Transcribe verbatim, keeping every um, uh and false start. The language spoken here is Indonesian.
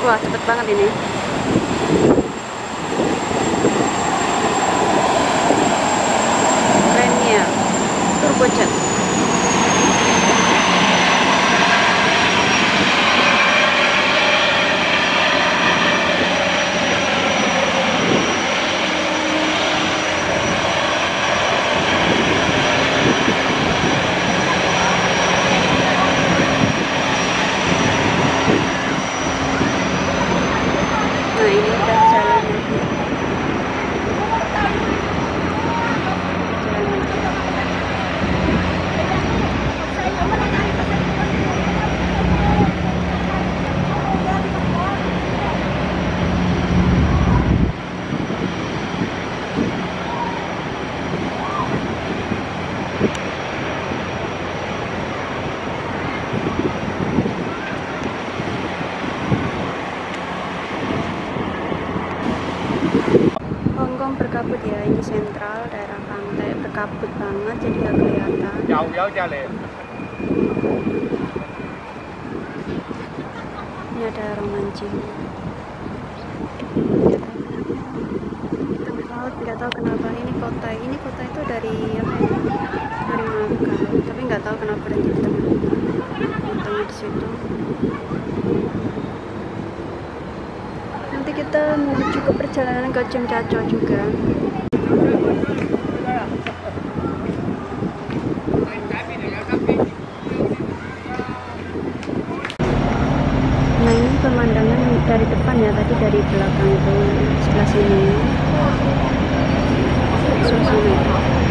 Wah, cepet banget ini. Premier Turbojet. Nah, ini udah jalan. Hongkong berkabut ya, ini sentral daerah pantai, berkabut banget jadi nggak kelihatan. Jauh-jauh jalan. Ini ada orang mancing. Tengah laut, nggak tahu kenapa ini kota ini kota itu dari apa ya? Dari Makau, tapi nggak tahu kenapa berhenti di tengah. Tengah di situ. Nanti kita menuju ke perjalanan ke Cemcaco juga. Nah, ini pemandangan dari depan ya, tadi dari belakang itu sebelah sini. Suasana.